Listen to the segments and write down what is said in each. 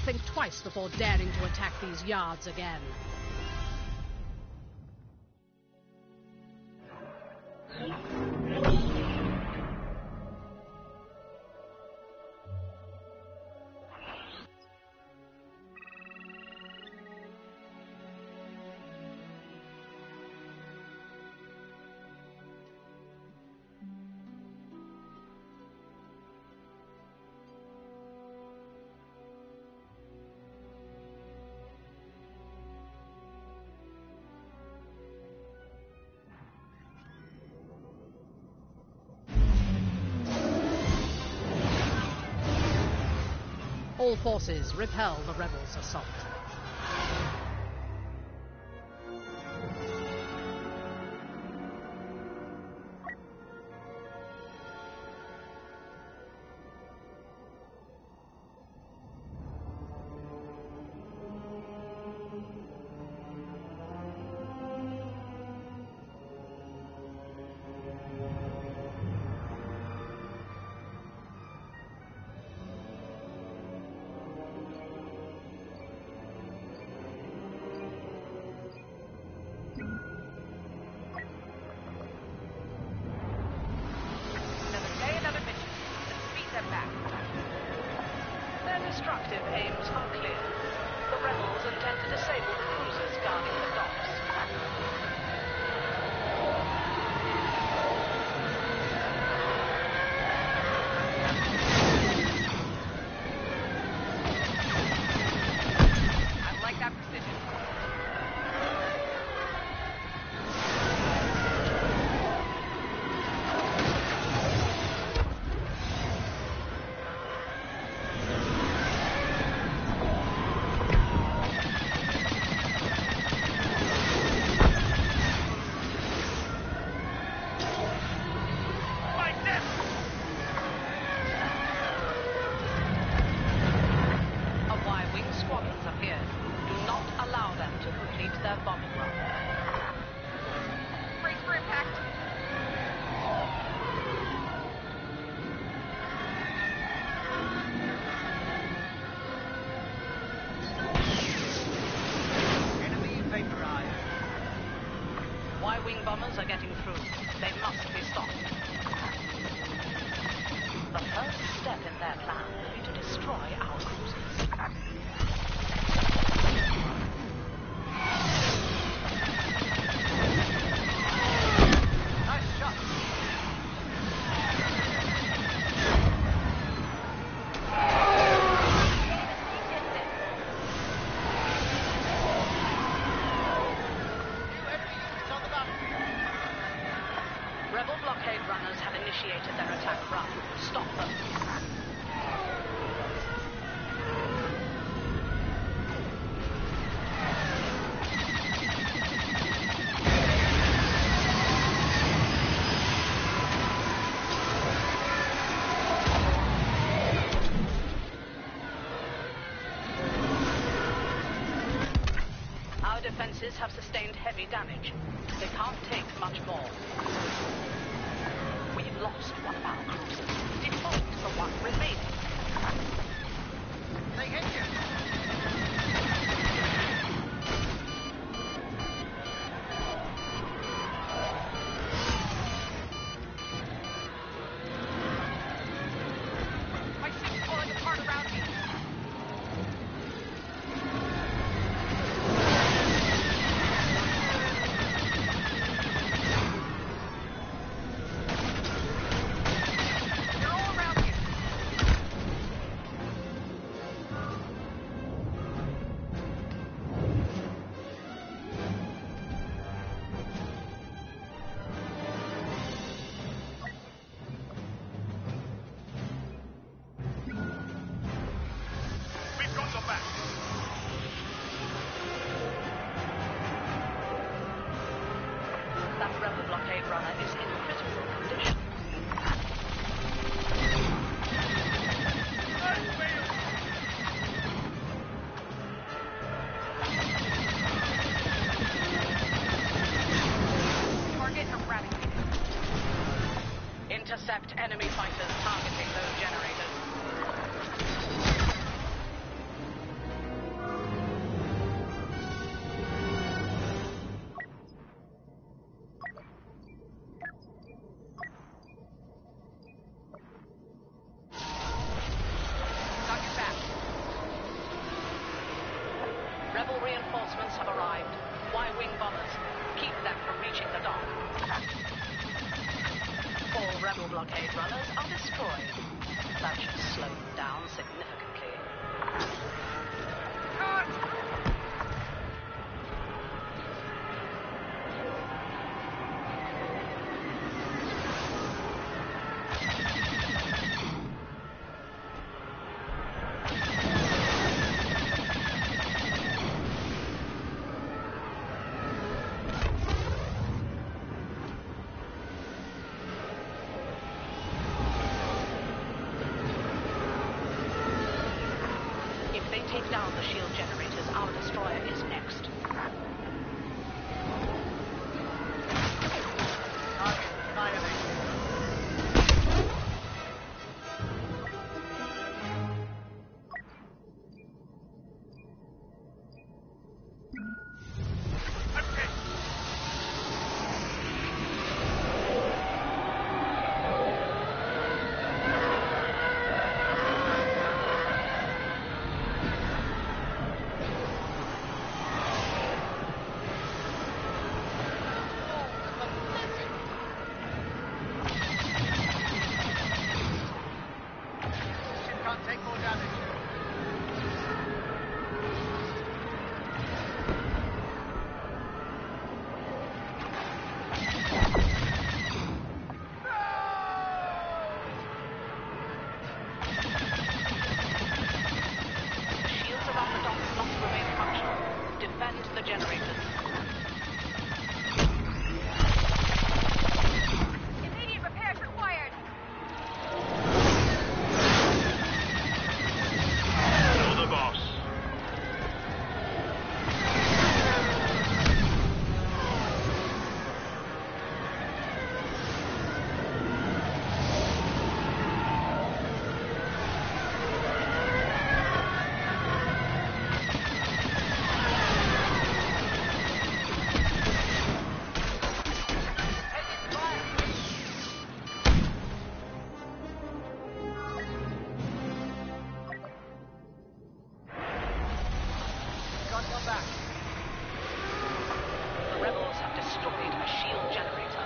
think twice before daring to attack these yards again. All forces repel the rebels' assault. Destructive aims are clear. The rebels intend to disable the cruisers guarding the docks. I like that precision. Y-wing bombers are getting through. They must be stopped. The first step in their plan will be to destroy our cruisers. Nice shot. Rebel blockade runners have initiated their attack run. Stop them. Our defenses have sustained heavy damage. They can't take much more. We've lost one of our cruisers. Default the one remaining. They hit you. My ship's falling apart around me. That rebel blockade runner is in critical condition. Target eradicated. Intercept enemy fighters targeting those generators. Reinforcements have arrived. Y-wing bombers. Keep them from reaching the dock. All rebel blockade runners are destroyed. That should slow them down significantly. If they take down the shield generators, our destroyer is next. Take more damage. The shields around the dock must remain functional. Defend the generators. Immediate repairs required. You're the boss. Can't come back. The rebels have destroyed a shield generator.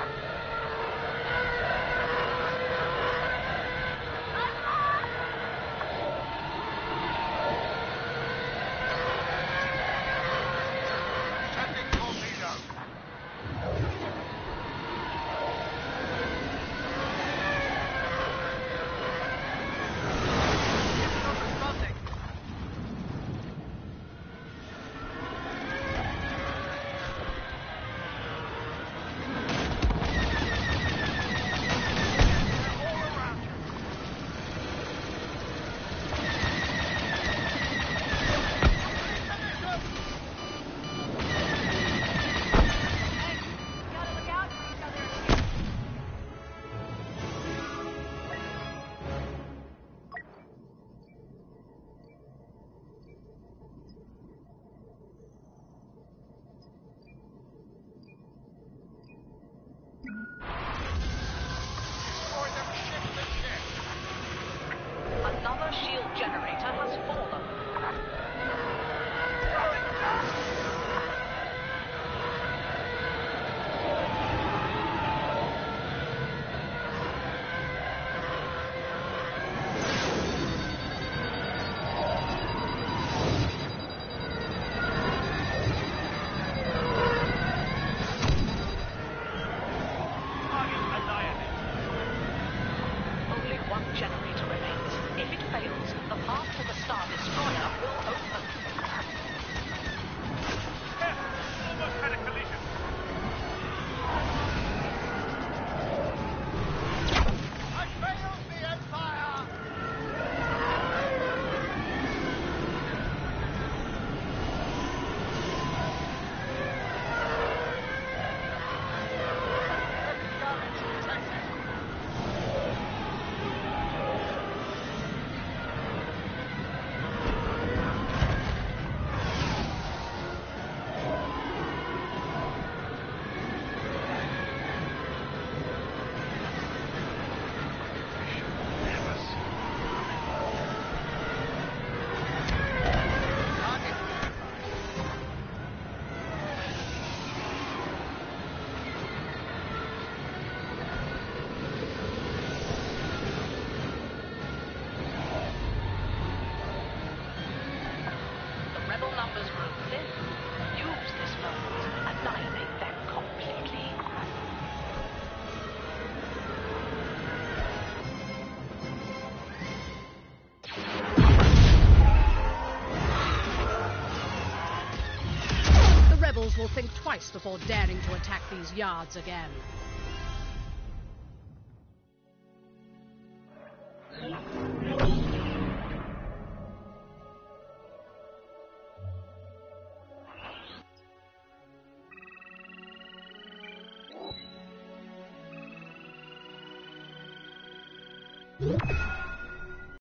Sending torpedo. Not responding. will think twice before daring to attack these yards again.